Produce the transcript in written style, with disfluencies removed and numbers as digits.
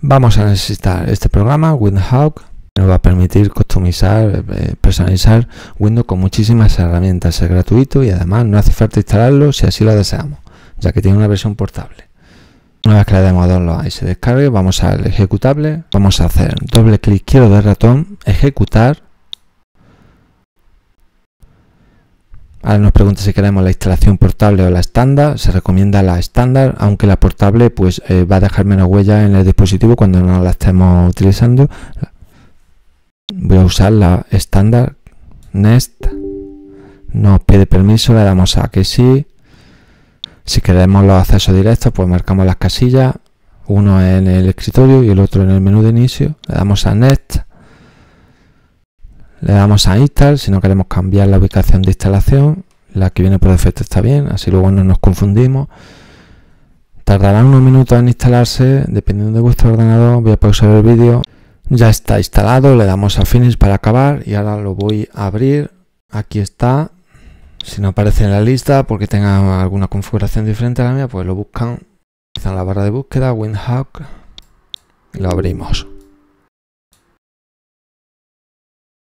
Vamos a necesitar este programa, Windhawk, que nos va a permitir customizar, personalizar Windows con muchísimas herramientas. Es gratuito y además no hace falta instalarlo si así lo deseamos, ya que tiene una versión portable. Una vez que le demos download y se descargue, vamos al ejecutable, vamos a hacer doble clic izquierdo del ratón, ejecutar. Ahora nos pregunta si queremos la instalación portable o la estándar. Se recomienda la estándar, aunque la portable pues va a dejar menos huella en el dispositivo cuando no la estemos utilizando. Voy a usar la estándar. Next. Nos pide permiso, le damos a que sí. Si queremos los accesos directos, pues marcamos las casillas, uno en el escritorio y el otro en el menú de inicio. Le damos a Next. Le damos a Install si no queremos cambiar la ubicación de instalación. La que viene por defecto está bien, así luego no nos confundimos. Tardará unos minutos en instalarse, dependiendo de vuestro ordenador. Voy a pausar el vídeo. Ya está instalado, le damos a Finish para acabar y ahora lo voy a abrir. Aquí está. Si no aparece en la lista porque tenga alguna configuración diferente a la mía, pues lo buscan. Utilizan la barra de búsqueda, Windhawk, y lo abrimos.